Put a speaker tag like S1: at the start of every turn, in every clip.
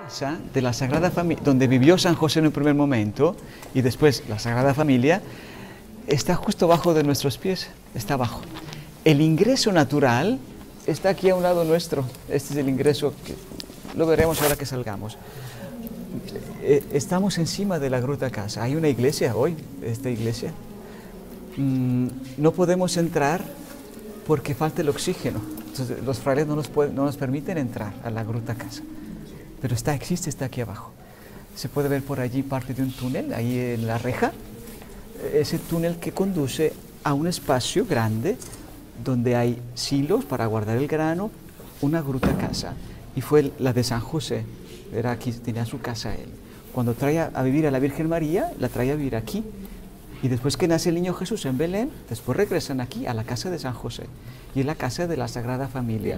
S1: casa de la Sagrada Familia, donde vivió San José en un primer momento, y después la Sagrada Familia, está justo abajo de nuestros pies, está abajo. El ingreso natural está aquí a un lado nuestro. Este es el ingreso, que lo veremos ahora que salgamos. Estamos encima de la Gruta Casa. Hay una iglesia hoy, esta iglesia. No podemos entrar porque falta el oxígeno. Entonces, los frailes no nos permiten entrar a la Gruta Casa. Pero está aquí abajo. Se puede ver por allí parte de un túnel, ahí en la reja. Ese túnel que conduce a un espacio grande donde hay silos para guardar el grano, una Gruta Casa. Y fue la de San José. Era aquí, tenía su casa él. Cuando trae a vivir a la Virgen María, la trae a vivir aquí. Y después que nace el niño Jesús en Belén, después regresan aquí a la casa de San José. Y es la casa de la Sagrada Familia.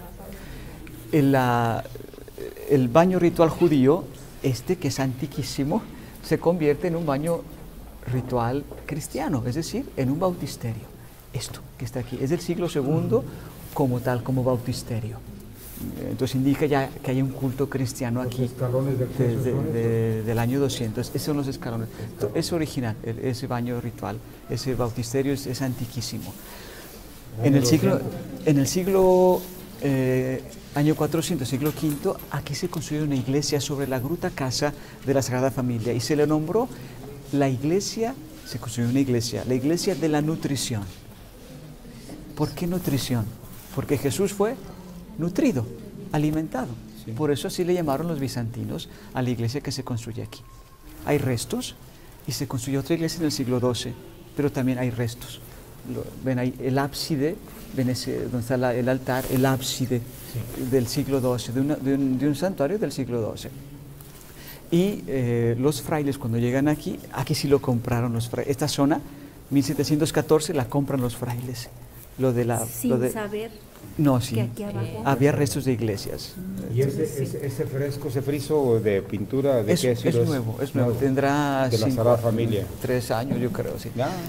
S1: El baño ritual judío, que es antiquísimo, se convierte en un baño ritual cristiano, es decir, en un bautisterio. Esto que está aquí es del siglo II como tal, como bautisterio. Entonces indica ya que hay un culto cristiano aquí.
S2: Los escalones
S1: del año 200. Esos son los escalones. Es original, ese baño ritual, ese bautisterio es antiquísimo. En el siglo año 400, siglo V, aquí se construyó una iglesia sobre la Gruta Casa de la Sagrada Familia y se le nombró la iglesia, se construyó una iglesia, la iglesia de la nutrición. ¿Por qué nutrición? Porque Jesús fue nutrido, alimentado. Sí. Por eso así le llamaron los bizantinos a la iglesia que se construye aquí. Hay restos y se construyó otra iglesia en el siglo XII, pero también hay restos. Ven ahí el ábside, ven donde está el altar, el ábside del siglo XII, de un santuario del siglo XII. Y los frailes cuando llegan aquí sí lo compraron los frailes. Esta zona, 1714, la compran los frailes.
S3: Saber
S1: no, sí,
S3: que aquí abajo
S1: había restos de iglesias.
S2: ¿Y ese fresco, ese friso de pintura, de qué
S1: es nuevo, es nuevo. Tendrá
S2: de la Sagrada Familia.
S1: 3 años, yo creo, sí.
S2: Ya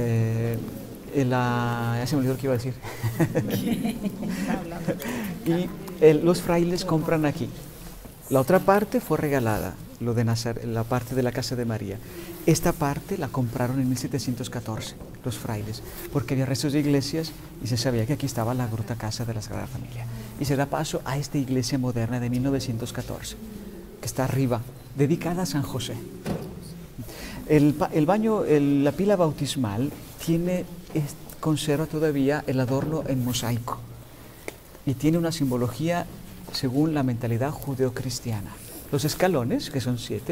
S1: se me olvidó lo que iba a decir. Y los frailes compran aquí. La otra parte fue regalada, lo de la parte de la casa de María. Esta parte la compraron en 1714, los frailes, porque había restos de iglesias y se sabía que aquí estaba la Gruta Casa de la Sagrada Familia. Y se da paso a esta iglesia moderna de 1914, que está arriba, dedicada a San José. La pila bautismal conserva todavía el adorno en mosaico y tiene una simbología según la mentalidad judeocristiana. Los escalones, que son 7,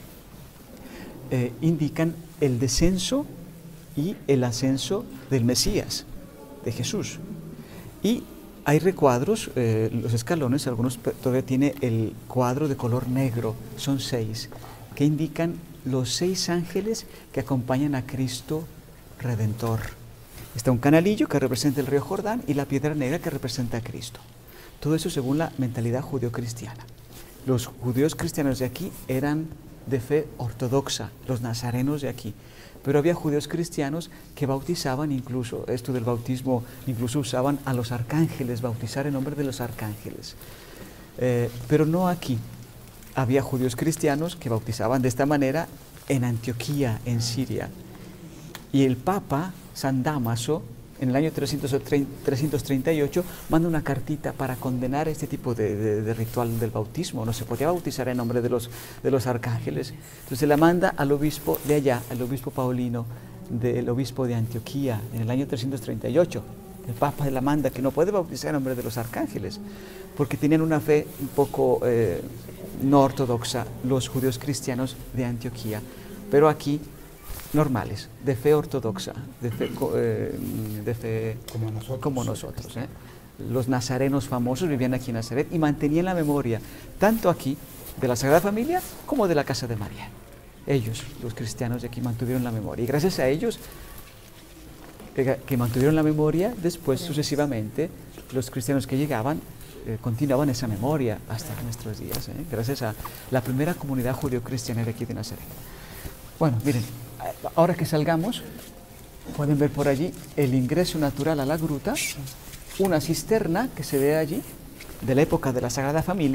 S1: indican el descenso y el ascenso del Mesías, de Jesús. Y hay recuadros, los escalones, algunos todavía tienen el cuadro de color negro, son 6, que indican los 6 ángeles que acompañan a Cristo Redentor. Está un canalillo que representa el río Jordán y la piedra negra que representa a Cristo. Todo eso según la mentalidad judeocristiana. Los judíos cristianos de aquí eran de fe ortodoxa, los nazarenos de aquí. Pero había judíos cristianos que bautizaban incluso, esto del bautismo, incluso usaban a los arcángeles, bautizar en nombre de los arcángeles. Pero no aquí. Había judíos cristianos que bautizaban de esta manera en Antioquía, en Siria. Y el Papa, San Dámaso, en el año 338, manda una cartita para condenar este tipo de ritual del bautismo. No se podía bautizar en nombre de los arcángeles. Entonces la manda al obispo de allá, al obispo Paulino, del obispo de Antioquía, en el año 338. El Papa la manda que no puede bautizar en nombre de los arcángeles, porque tenían una fe un poco no ortodoxa, los judíos cristianos de Antioquía. Pero aquí, normales, de fe ortodoxa, de fe como nosotros. Los nazarenos famosos vivían aquí en Nazaret y mantenían la memoria, tanto aquí, de la Sagrada Familia, como de la casa de María. Ellos, los cristianos de aquí, mantuvieron la memoria. Y gracias a ellos, que mantuvieron la memoria, después, sucesivamente, los cristianos que llegaban, continuaban esa memoria hasta nuestros días, gracias a la primera comunidad judío-cristiana de aquí de Nazaret. Bueno, miren, ahora que salgamos, pueden ver por allí el ingreso natural a la gruta, una cisterna que se ve allí, de la época de la Sagrada Familia,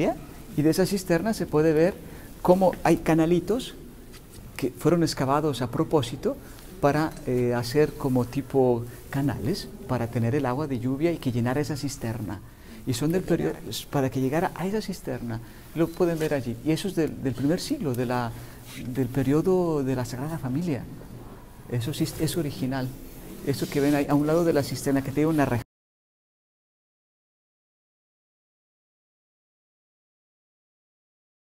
S1: Y de esa cisterna se puede ver cómo hay canalitos que fueron excavados a propósito para hacer como tipo canales para tener el agua de lluvia y que llenara esa cisterna. Y son del periodo, para que llegara a esa cisterna, lo pueden ver allí. Y eso es del primer siglo, del periodo de la Sagrada Familia. Eso sí es original. Eso que ven ahí a un lado de la cisterna, que tiene una reja.